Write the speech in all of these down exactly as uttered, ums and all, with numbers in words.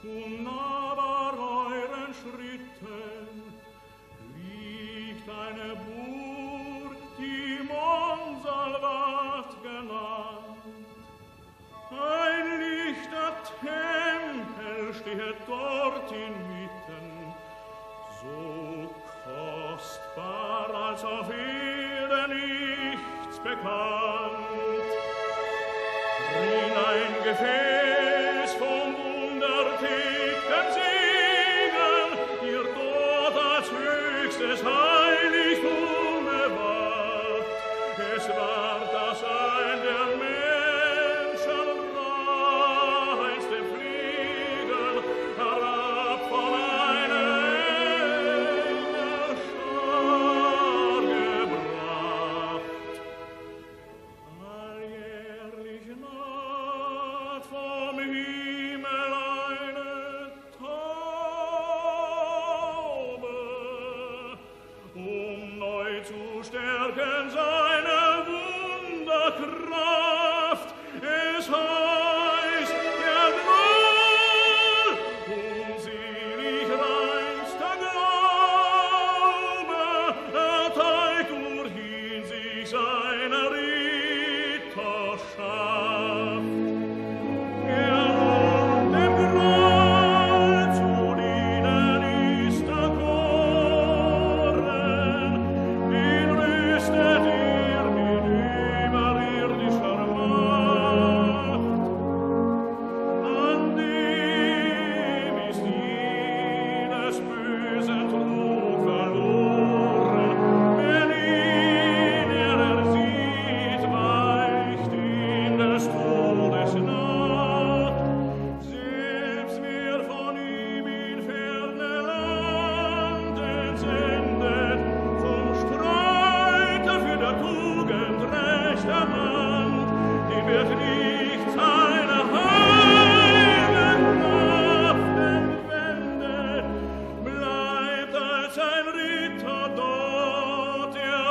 unnahbar euren Schritten, liegt eine Burg, die Monsalvat genannt. Ein lichter Tempel steht dort inmitten, so kostbar als auf Erde nichts bekannt. Drin ein Gefäß vom wundertätigen Segen, ihr dort als höchstes Heiligtum bewacht. Es war das ein der Menschen reinste Fliegen, herab von einer Engelschar gebracht. Alljährlich naht vom Himmel eine Taube, um neu zu stärken seine Wunderkraft. Es heißt, der Groll, unselig reinster Glaube, erteilt durch ihn sich seiner Ritterschaft. Er nun dem Groll zu dienen ist erkoren, den rüstet er mit überirdischer Macht. An dem ist jedes bösen Trug verloren, wenn ihn er ersieht, weicht ihm des Todes nach. Selbst wer von ihm in ferne Landen sendet, vom Streite für der Tugend rechter Hand, dem wird nicht seine heiligen Kraft entwendet, bleibt als ein Ritter dort er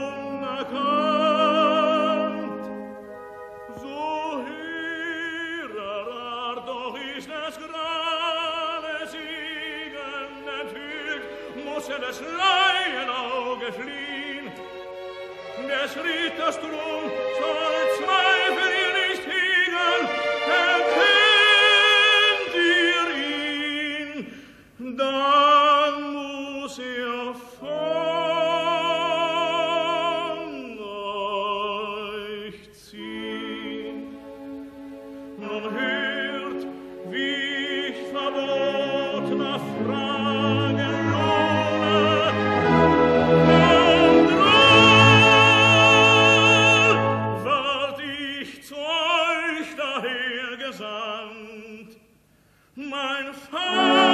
unerkannt. So höherer Art doch ist des Grales Siegen enthüllt, muss er des Laienauge fliehen. Des Ritters Drum soll Zweifel ihr nicht hegen, erkennt ihr ihn, dann muss er von euch ziehen. Nun hört, wie ich verbotner Frage lohne, vom Droll ward ich zu euch daher gesandt. Mein Vater